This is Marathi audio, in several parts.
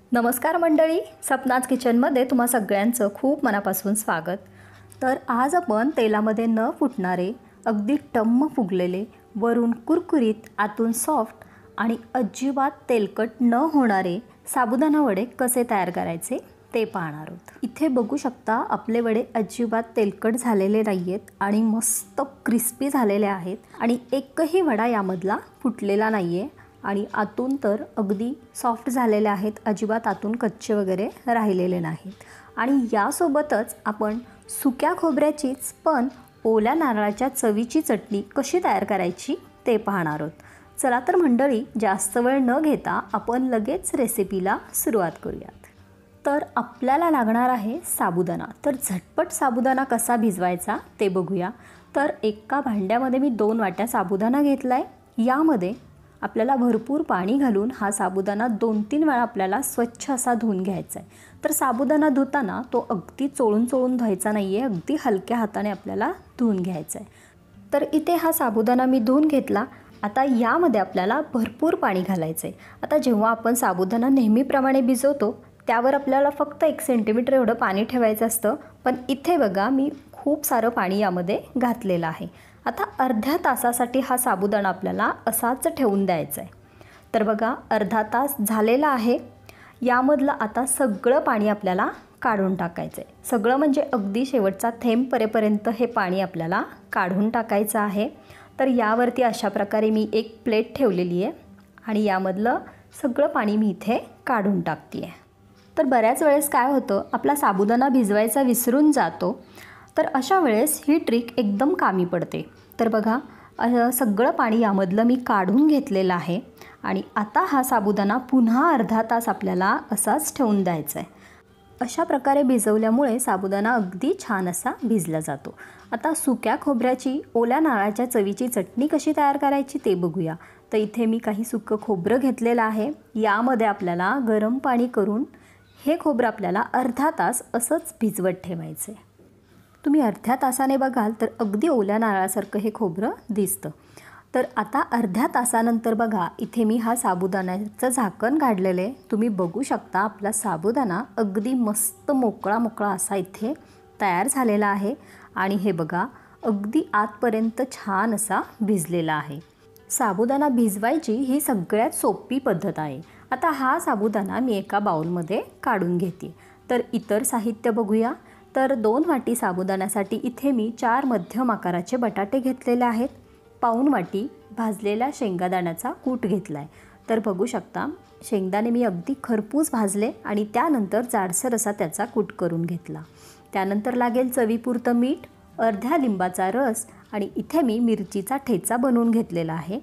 नमस्कार मंडळी, सपनाज किचनमध्ये तुम्हा सगळ्यांचं खूप मनापासून स्वागत। तर आज आपण तेलामध्ये न फुटणारे, अगदी टम्म फुगलेले, वरून कुरकुरीत आतून सॉफ्ट आणि अजिबात तेलकट न होणारे साबुदाणा वडे कसे तयार करायचे ते पाहणार आहोत। इथे बघू शकता आपले वडे अजिबात तेलकट झालेले नाहीयेत आणि मस्त क्रिस्पी झालेले आहेत आणि एकही वडा यामधला फुटलेला नाहीये आणि आतून तर अगदी सॉफ्ट झालेले आहेत, अजिबात आतून कच्चे वगैरे राहिलेले नाहीत। आणि यासोबतच आपण सुक्या खोबऱ्याचीच पण ओल्या नारळाच्या चवीची चटणी कशी तयार करायची ते पाहणार आहोत। चला तर मंडळी, जास्त वेळ न घेता आपण लगेच रेसिपीला सुरुवात करूयात। तर आपल्याला लागणार आहे साबुदाणा। तर झटपट साबुदाणा कसा भिजवायचा ते बघूया। तर एका भांड्यामध्ये मी 2 वाट्या साबुदाणा घेतलाय। यामध्ये आपल्याला भरपूर पाणी घालून हा साबुदाणा 2-3 वेळा आपल्याला स्वच्छ असा धुवून घ्यायचा आहे। तर साबुदाणा धुताना तो अगदी चोळून धुवायचा नाहीये, अगदी हलक्या हाताने आपल्याला धुवून घ्यायचा आहे। तर इथे हा साबुदाणा मी धुवून घेतला। आता यामध्ये आपल्याला भरपूर पाणी घालायचं आहे। आता जेव्हा आपण साबुदाणा नेहमीप्रमाणे भिजवतो त्यावर आपल्याला फक्त 1 सेंटीमीटर एवढं पाणी ठेवायचं असतं, पण इथे बघा मी खूप सारं पाणी यामध्ये घातलेलं आहे। आता अर्ध्या तासासाठी हा साबुदाणा आपल्याला असाच ठेवून द्यायचा आहे। तर बघा अर्धा तास झालेला आहे। यामधलं आता सगळं पाणी आपल्याला काढून टाकायचं आहे। सगळं म्हणजे अगदी शेवटचा थेंब परेपर्यंत हे पाणी आपल्याला काढून टाकायचं आहे। तर यावरती अशा प्रकारे मी एक प्लेट ठेवलेली आहे आणि यामधलं सगळं पाणी मी इथे काढून टाकते आहे। तर बऱ्याच वेळेस काय होतं, आपला साबुदाणा भिजवायचा विसरून जातो। तर अशा वेळेस ही ट्रिक एकदम कामी पडते। तर बघा सगळं पाणी यामधलं मी काढून घेतलेलं आहे आणि आता हा साबुदाणा पुन्हा अर्धा तास आपल्याला असाच ठेवून द्यायचा आहे। अशा प्रकारे भिजवल्यामुळे साबुदाणा अगदी छान असा भिजला जातो। आता सुक्या खोबऱ्याची ओल्या नारळाच्या चवीची चटणी कशी तयार करायची ते बघूया। तर इथे मी काही सुकं खोबरं घेतलेलं आहे। यामध्ये आपल्याला गरम पाणी करून हे खोबरं आपल्याला अर्धा तास असंच भिजवत ठेवायचं आहे। तुम्ही अर्ध्या तासाने बघाल तर अगदी ओल्या नारळासारखं हे खोबरं दिसतं। तर आता अर्ध्या तासानंतर बघा इथे मी हा साबुदाण्याचं झाकण काढलेलं आहे। तुम्ही बघू शकता आपला साबुदाणा अगदी मस्त मोकळा असा इथे तयार झालेला आहे आणि हे बघा अगदी आतपर्यंत छान असा भिजलेला आहे। साबुदाणा भिजवायची ही सगळ्यात सोपी पद्धत आहे। आता हा साबुदाणा मी एका बाउलमध्ये काढून घेते। तर इतर साहित्य बघूया। तर 2 वाटी साबुदाण्यासाठी इथे मी 4 मध्यम आकाराचे बटाटे घेतलेले आहेत। पाऊण वाटी भाजलेल्या शेंगादाण्याचा कूट घेतला आहे। तर बघू शकता शेंगदाणे मी अगदी खरपूस भाजले आणि त्यानंतर जाडसर असा त्याचा कूट करून घेतला। त्यानंतर लागेल चवीपुरतं मीठ, अर्ध्या लिंबाचा रस आणि इथे मी मिरचीचा ठेचा बनवून घेतलेला आहे।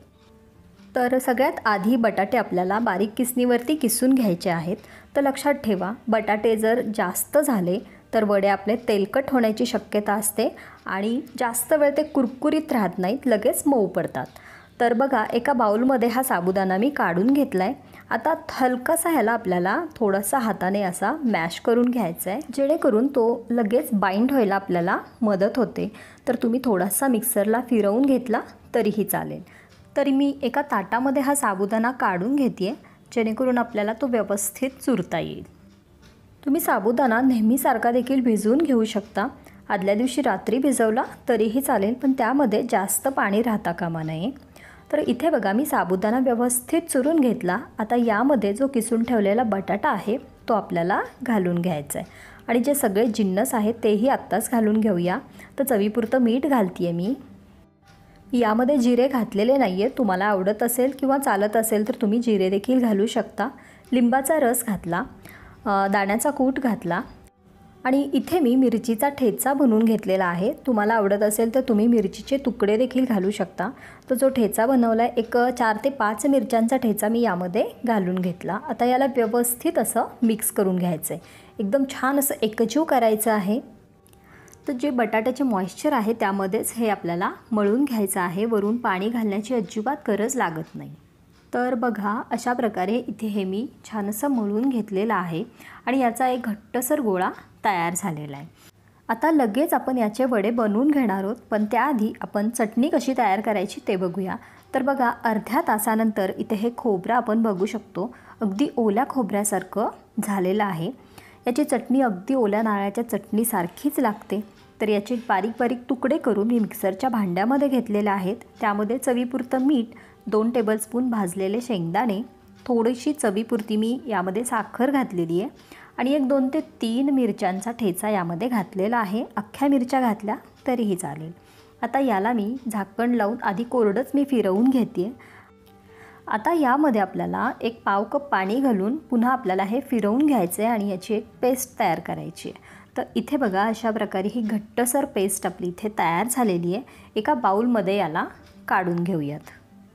तर सगळ्यात आधी बटाटे आपल्याला बारीक किसणीवरती किसून घ्यायचे आहेत। तर लक्षात ठेवा, बटाटे जर जास्त झाले तर वडे आपले तेलकट होण्याची शक्यता असते आणि जास्त वेळ ते कुरकुरीत राहत नाहीत, लगेच मऊ पडतात। तर बघा एका बाउलमध्ये हा साबुदाणा मी काढून घेतला आहे। आता हलकासा ह्याला आपल्याला थोडासा हाताने असा मॅश करून घ्यायचा आहे, जेणेकरून तो लगेच बाइंड व्हायला आपल्याला मदत होते। तर तुम्ही थोडासा मिक्सरला फिरवून घेतला तरीही चालेल। तरी मी एका ताटामध्ये हा साबुदाणा काढून घेते, जेणेकरून आपल्याला तो व्यवस्थित चुरता येईल। तुम्ही साबुदाणा नेहमीसारखा देखील भिजवून घेऊ शकता। आदल्या दिवशी रात्री भिजवला तरीही चालेल, पण त्यामध्ये जास्त पाणी राहता कामा नये। तर इथे बघा मी साबुदाणा व्यवस्थित चुरून घेतला। आता यामध्ये जो किसून ठेवलेला बटाटा आहे तो आपल्याला घालून घ्यायचा आहे आणि जे सगळे जिन्नस आहेत तेही आत्ताच घालून घेऊया। तर चवीपुरतं मीठ घालते आहे मी। यामध्ये जिरे घातलेले नाही आहे, तुम्हाला आवडत असेल किंवा चालत असेल तर तुम्ही जिरे देखील घालू शकता। लिंबाचा रस घातला, दाण्याचा कूट घातला आणि इथे मी मिरचीचा ठेचा बनवून घेतलेला आहे। तुम्हाला आवडत असेल तर तुम्ही मिरचीचे तुकडे देखील घालू शकता। तो जो ठेचा बनवला आहे, एक 4 ते 5 मिरच्यांचा ठेचा मी यामध्ये घालून घेतला। आता याला व्यवस्थित असं मिक्स करून घ्यायचं आहे, एकदम छान असं एकजीव करायचं आहे। तर जे बटाट्याचे मॉइश्चर आहे त्यामध्येच हे आपल्याला मळून घ्यायचं आहे, वरून पाणी घालण्याची अजिबात गरज लागत नाही। तर बघा अशा प्रकारे इथे हे मी छान असं मळून घेतलेलं आहे आणि याचा एक घट्टसर गोळा तयार झालेला आहे। आता लगेच आपण याचे वडे बनवून घेणार आहोत, पण त्याआधी आपण चटणी कशी तयार करायची ते बघूया। तर बघा अर्ध्या तासानंतर इथे हे खोबरं आपण बघू शकतो अगदी ओल्या खोबऱ्यासारखं झालेला आहे। याची चटणी अगदी ओल्या नारळाच्या चटणीसारखीच लागते। तर याचे बारीक बारीक तुकडे करून मी मिक्सरच्या भांड्यामध्ये घेतलेले आहेत। त्यामध्ये चवीपुरतं मीठ, 2 टेबलस्पून भाजलेले शेंगदाणे, थोडीशी चवीपुरती मी यामध्ये साखर घातलेली आहे आणि एक 2 ते 3 मिरच्यांचा ठेचा यामध्ये घातलेला आहे। अख्ख्या मिरच्या घातल्या तरीही चालेल। आता याला मी झाकण लावून आधी कोरडंच मी फिरवून घेते। आता यामध्ये आपल्याला एक पाव कप पाणी घालून पुन्हा आपल्याला हे फिरवून घ्यायचं आहे आणि याची एक पेस्ट तयार करायची आहे। तर इथे बघा अशा प्रकारे ही घट्टसर पेस्ट आपली इथे तयार झालेली आहे। एका बाउलमध्ये याला काढून घेऊयात।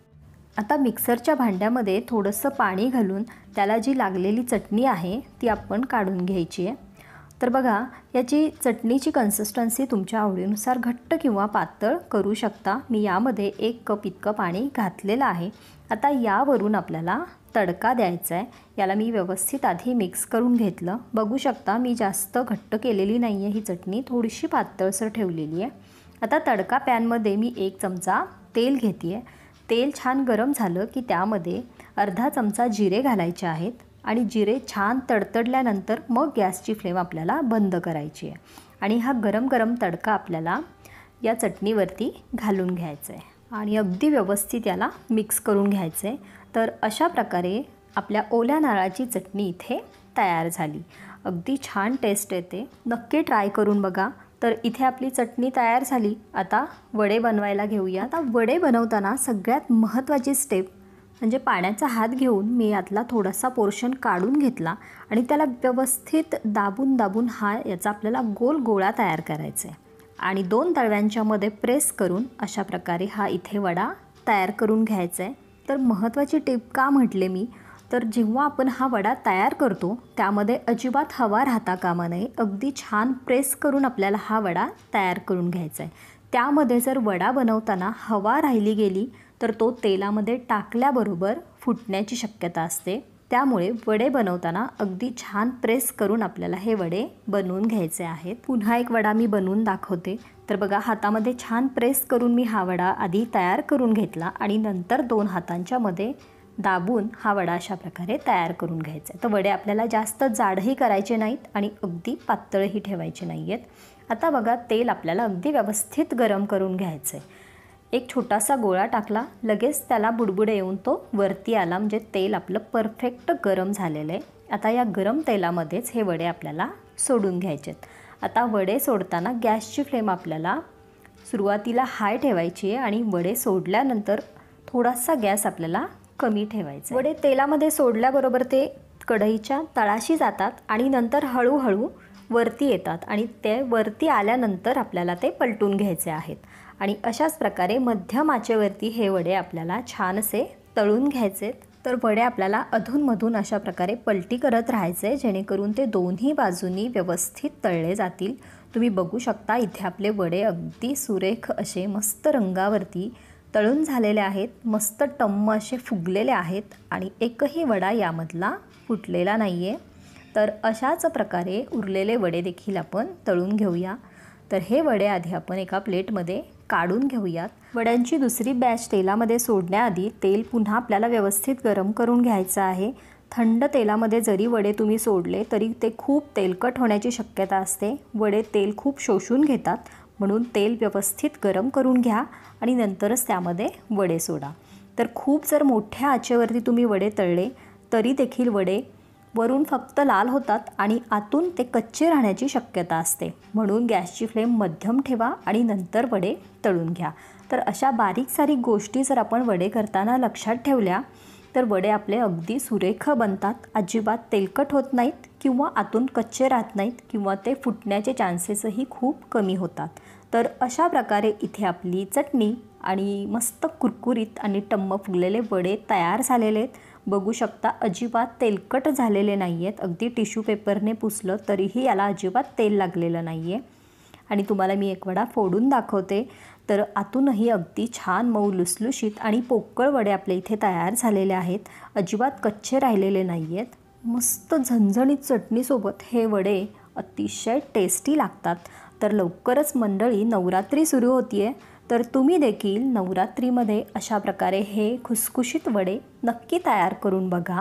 आता मिक्सरच्या भांड्यामध्ये थोडंसं पाणी घालून त्याला जी लागलेली चटणी आहे ती आपण काढून घ्यायची आहे। तर बघा याची चटणीची कन्सिस्टन्सी तुमच्या आवडीनुसार घट्ट किंवा पातळ करू शकता। मी यामध्ये 1 कप इतकं पाणी घातलेलं आहे। आता यावरून आपल्याला तडका द्यायचा आहे। याला मी व्यवस्थित आधी मिक्स करून घेतलं। बघू शकता मी जास्त घट्ट केलेली नाही आहे ही चटणी, थोडीशी पातळसर ठेवलेली आहे। आता तडका पॅनमध्ये मी 1 चमचा तेल घेते आहे। तेल छान गरम झालं की त्यामध्ये अर्धा चमचा जिरे घालायचे आहेत आणि जिरे छान तडतडल्यानंतर मग गॅसची फ्लेम आपल्याला बंद करायची आहे आणि हा गरम गरम तडका आपल्याला या चटणीवरती घालून घ्यायचा आहे आणि अगदी व्यवस्थित याला मिक्स करून घ्यायचं आहे। तर अशा प्रकारे आपल्या ओल्या नारळाची चटणी इथे तयार झाली। अगदी छान टेस्ट येते, नक्की ट्राय करून बघा। तर इथे आपली चटणी तयार झाली। आता वडे बनवायला घेऊया। आता वडे बनवताना सगळ्यात महत्त्वाची स्टेप म्हणजे पाण्याचा हात घेऊन मी यातला थोडासा पोर्शन काढून घेतला आणि त्याला व्यवस्थित दाबून दाबून याचा आपल्याला गोल गोळा तयार करायचा आहे आणि 2 तळव्यांच्या मध्ये प्रेस करून अशा प्रकारे हा इथे वडा तयार करून घ्यायचा आहे। तर महत्त्वाची टिप का म्हटले मी, तर जेव्हा आपण हा वडा तयार करतो त्यामध्ये अजिबात हवा राहता कामा नये। अगदी छान प्रेस करून आपल्याला हा वडा तयार करून घ्यायचा आहे। त्यामध्ये जर वडा बनवताना हवा राहिली गेली तर तो तेलामध्ये टाकल्याबरोबर फुटण्याची शक्यता असते। त्यामुळे वडे बनवताना अगदी छान प्रेस करून आपल्याला हे वडे बनवून घ्यायचे आहेत। पुन्हा एक वडा मी बनवून दाखवते। तर बघा हातामध्ये छान प्रेस करून मी हा वडा आधी तयार करून घेतला आणि नंतर 2 हातांच्या मध्ये दाबून हा वडा अशा प्रकारे तयार करून घ्यायचा। तर वडे आपल्याला जास्त जाडही करायचे नाहीत आणि अगदी पातळही ठेवायचे नाही आहेत। आता बघा तेल आपल्याला अगदी व्यवस्थित गरम करून घ्यायचं आहे। एक छोटासा गोळा टाकला, लगेच त्याला बुडबुडे येऊन तो वरती आला, म्हणजे तेल आपलं परफेक्ट गरम झालेलं आहे। आता या गरम तेलामध्येच हे वडे आपल्याला सोडून घ्यायचे आहेत। आता वडे सोडताना गॅसची फ्लेम आपल्याला सुरुवातीला हाय ठेवायची आहे आणि वडे सोडल्यानंतर थोडासा गॅस आपल्याला कमी ठेवायचा। वडे तेलामध्ये सोडल्याबरोबर ते कढईच्या तळाशी जातात आणि नंतर हळूहळू वरती येतात आणि ते वरती आल्यानंतर आपल्याला ते पलटून घ्यायचे आहेत आणि अशाच प्रकारे मध्यम आचेवरती हे वडे आपल्याला छान असे तळून घ्यायचे। तर वडे आपल्याला अधूनमधून अशा प्रकारे पलटी करत राहायचे जेणेकरून ते दोन्ही बाजूंनी व्यवस्थित तळले जातील। तुम्ही बघू शकता इथे आपले वडे अगदी सुरेख असे मस्त रंगावरती तळून झालेले आहेत, मस्त टम्म असे फुगलेले आहेत आणि एकही वडा यामधला फुटलेला नाही आहे। तर अशाच प्रकारे उरलेले वडे देखील आपण तळून घेऊया। तर हे वडे आधी आपण एका प्लेटमध्ये काढून घेऊयात। वड्यांची दुसरी बॅच तेलामध्ये सोडण्याआधी तेल पुन्हा आपल्याला व्यवस्थित गरम करून घ्यायचं आहे। थंड तेलामध्ये जरी वडे तुम्ही सोडले तरी ते खूप तेलकट होण्याची शक्यता असते। वडे तेल खूप शोषून घेतात, म्हणून तेल व्यवस्थित गरम करून घ्या आणि नंतरच त्यामध्ये वडे सोडा। तर खूप जर मोठ्या आचेवरती तुम्ही वडे तळले तरी देखील वडे वरून फक्त लाल होतात आणि आतून ते कच्चे राहण्याची शक्यता असते। म्हणून गॅसची फ्लेम मध्यम ठेवा आणि नंतर वडे तळून घ्या। तर अशा बारीक सारीक गोष्टी जर आपण वडे करताना लक्षात ठेवल्या तर वडे आपले अगदी सुरेख बनतात, अजिबात तेलकट होत नाहीत किंवा आतून कच्चे राहत नाहीत किंवा ते फुटण्याचे चान्सेसही खूप कमी होतात। तर अशा प्रकारे इथे आपली चटणी आणि मस्त कुरकुरीत आणि टम्म फुगलेले वडे तयार झालेले आहेत। बघू शकता अजिबात तेलकट झालेले नाही आहेत, अगदी टिश्यू पेपरने पुसलं तरीही याला अजिबात तेल लागलेलं नाही आहे। आणि तुम्हाला मी एक वडा फोडून दाखवते। तर आतूनही अगदी छान मऊ लुसलुशीत आणि पोकळ वडे आपले इथे तयार झालेले आहेत, अजिबात कच्चे राहिलेले नाही आहेत। मस्त झणझणीत चटणीसोबत हे वडे अतिशय टेस्टी लागतात। तर लवकरच मंडळी नवरात्री सुरू होतीये, तर तुम्ही देखील नवरात्रीमध्ये अशा प्रकारे हे खुसखुशीत वडे नक्की तयार करून बघा।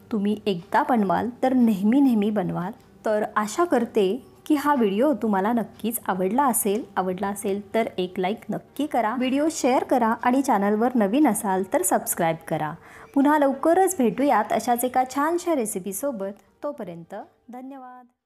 तुम्ही एकदा बनवाल तर नेहमी बनवाल. तर आशा करते की हा व्हिडिओ तुम्हाला नक्कीच आवडला असेल तर एक लाईक नक्की करा, व्हिडिओ शेअर करा आणि चॅनलवर नवीन असाल तर सबस्क्राईब करा. पुन्हा लवकरच भेटूयात अशाच एका छानशा रेसिपीसोबत. तोपर्यंत धन्यवाद.